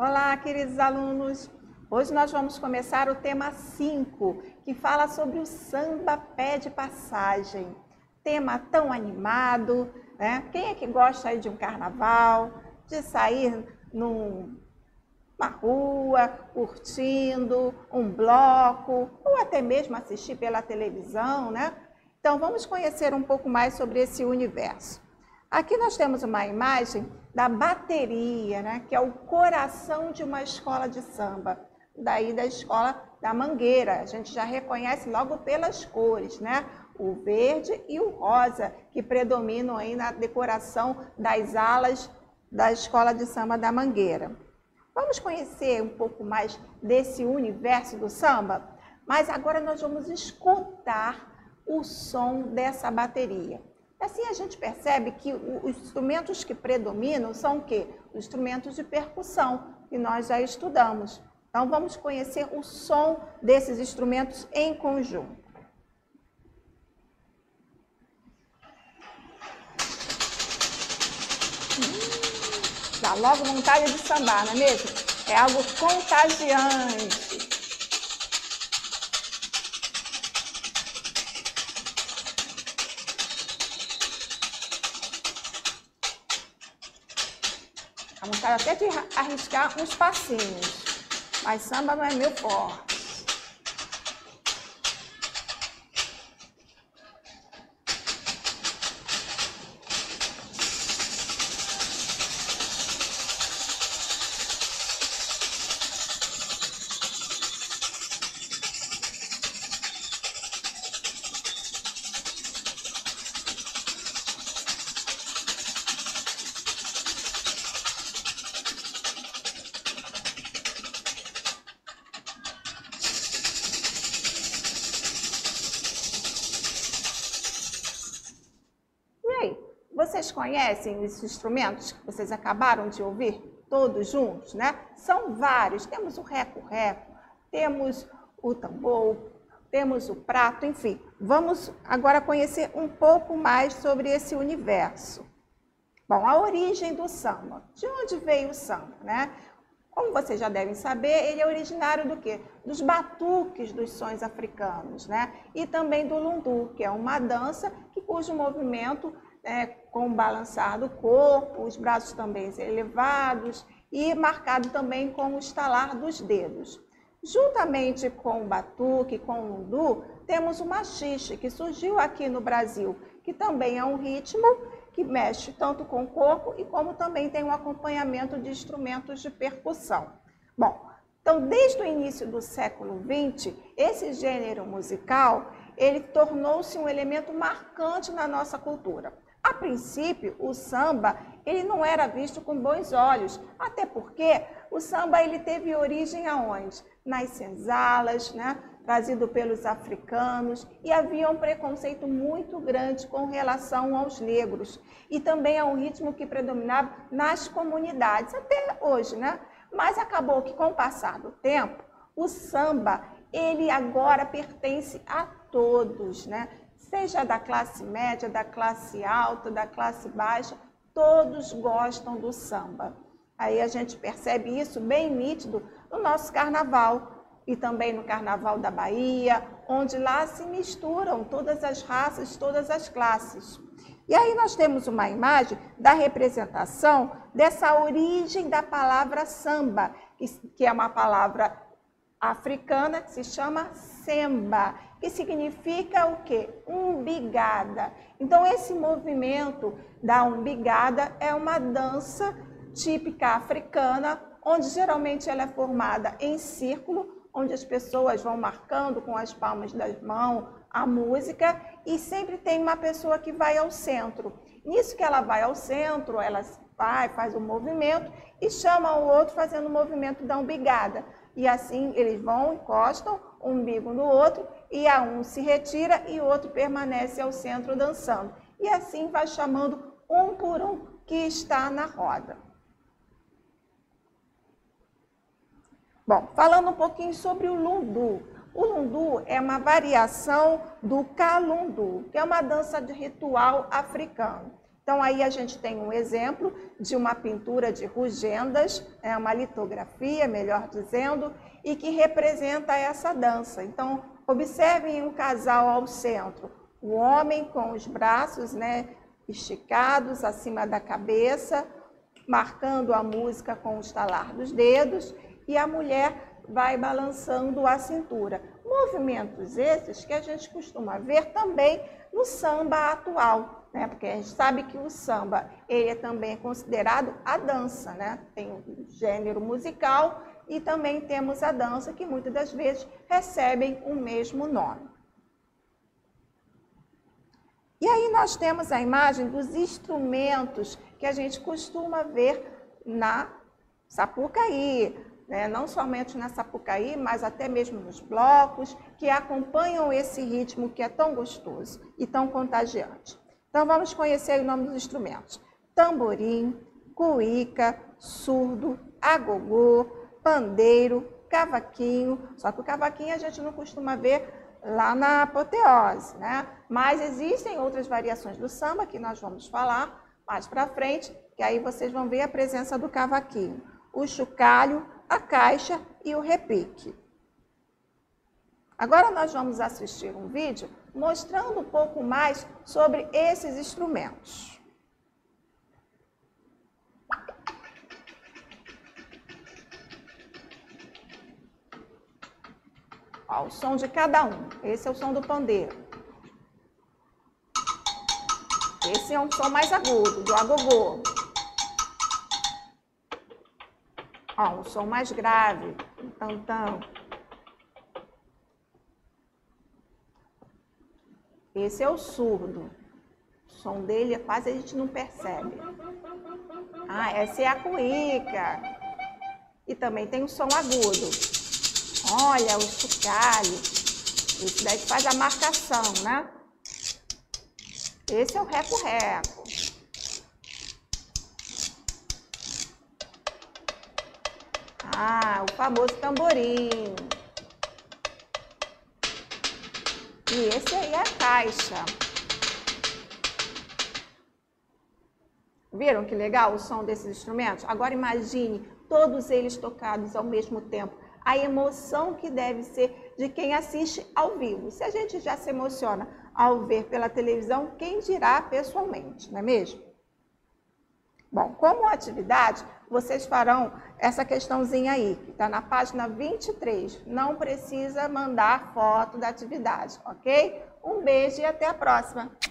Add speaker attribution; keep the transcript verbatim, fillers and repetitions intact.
Speaker 1: Olá, queridos alunos! Hoje nós vamos começar o tema cinco, que fala sobre o samba pé de passagem. Tema tão animado, né? Quem é que gosta aí de um carnaval, de sair numa rua, curtindo um bloco, ou até mesmo assistir pela televisão, né? Então vamos conhecer um pouco mais sobre esse universo. Aqui nós temos uma imagem da bateria, né, que é o coração de uma escola de samba, daí da escola da Mangueira. A gente já reconhece logo pelas cores, né, o verde e o rosa, que predominam aí na decoração das alas da escola de samba da Mangueira. Vamos conhecer um pouco mais desse universo do samba? Mas agora nós vamos escutar o som dessa bateria. Assim a gente percebe que os instrumentos que predominam são o quê? Os instrumentos de percussão, que nós já estudamos. Então vamos conhecer o som desses instrumentos em conjunto. Hum, dá logo vontade de sambar, não é mesmo? É algo contagiante. Dá vontade até de arriscar uns passinhos, mas samba não é meu forte. Vocês conhecem esses instrumentos que vocês acabaram de ouvir? Todos juntos, né? São vários. Temos o reco-reco, temos o tambor, temos o prato, enfim. Vamos agora conhecer um pouco mais sobre esse universo. Bom, a origem do samba. De onde veio o samba, né? Como vocês já devem saber, ele é originário do quê? Dos batuques dos sons africanos, né? E também do lundu, que é uma dança que, cujo movimento É, com o balançar do corpo, os braços também elevados e marcado também com o estalar dos dedos. Juntamente com o batuque, com o lundu, temos o machixe, que surgiu aqui no Brasil, que também é um ritmo que mexe tanto com o corpo e como também tem um acompanhamento de instrumentos de percussão. Bom, então desde o início do século vinte, esse gênero musical, ele tornou-se um elemento marcante na nossa cultura. A princípio, o samba ele não era visto com bons olhos, até porque o samba ele teve origem aonde? Nas senzalas, né? Trazido pelos africanos, e havia um preconceito muito grande com relação aos negros. E também é um ritmo que predominava nas comunidades, até hoje, né? Mas acabou que, com o passar do tempo, o samba ele agora pertence a todos, né? Seja da classe média, da classe alta, da classe baixa, todos gostam do samba. Aí a gente percebe isso bem nítido no nosso carnaval e também no carnaval da Bahia, onde lá se misturam todas as raças, todas as classes. E aí nós temos uma imagem da representação dessa origem da palavra samba, que é uma palavra africana que se chama semba, que significa o quê? Umbigada. Então esse movimento da umbigada é uma dança típica africana, onde geralmente ela é formada em círculo, onde as pessoas vão marcando com as palmas das mãos a música e sempre tem uma pessoa que vai ao centro. Nisso que ela vai ao centro, ela vai, faz o movimento e chama o outro fazendo o movimento da umbigada. E assim eles vão, encostam um umbigo no outro e a um se retira e o outro permanece ao centro dançando. E assim vai chamando um por um que está na roda. Bom, falando um pouquinho sobre o lundu. O lundu é uma variação do calundu, que é uma dança de ritual africano. Então, aí a gente tem um exemplo de uma pintura de rugendas, é uma litografia, melhor dizendo, e que representa essa dança. Então, observem um casal ao centro, o homem com os braços, né, esticados acima da cabeça, marcando a música com o estalar dos dedos, e a mulher vai balançando a cintura. Movimentos esses que a gente costuma ver também no samba atual, né? Porque a gente sabe que o samba ele é também considerado a dança, né? Tem o gênero musical e também temos a dança que muitas das vezes recebem o mesmo nome. E aí nós temos a imagem dos instrumentos que a gente costuma ver na Sapucaí, né? Não somente na Sapucaí, mas até mesmo nos blocos, que acompanham esse ritmo que é tão gostoso e tão contagiante. Então vamos conhecer o nome dos instrumentos. Tamborim, cuíca, surdo, agogô, pandeiro, cavaquinho, só que o cavaquinho a gente não costuma ver lá na apoteose, né? Mas existem outras variações do samba que nós vamos falar mais para frente, que aí vocês vão ver a presença do cavaquinho, o chocalho, a caixa e o repique. Agora nós vamos assistir um vídeo mostrando um pouco mais sobre esses instrumentos. Ó, o som de cada um. Esse é o som do pandeiro. Esse é um som mais agudo, do agogô. Ó, um som mais grave, um tantão. Esse é o surdo. O som dele é quase a gente não percebe. Ah, essa é a cuíca. E também tem o som agudo. Olha, o chocalho. Esse daí que faz a marcação, né? Esse é o reco-reco. Ah, o famoso tamborim. E esse aí é a caixa. Viram que legal o som desses instrumentos? Agora imagine todos eles tocados ao mesmo tempo. A emoção que deve ser de quem assiste ao vivo. Se a gente já se emociona ao ver pela televisão, quem dirá pessoalmente, não é mesmo? Bom, como atividade, vocês farão essa questãozinha aí, que está na página vinte e três. Não precisa mandar foto da atividade, ok? Um beijo e até a próxima!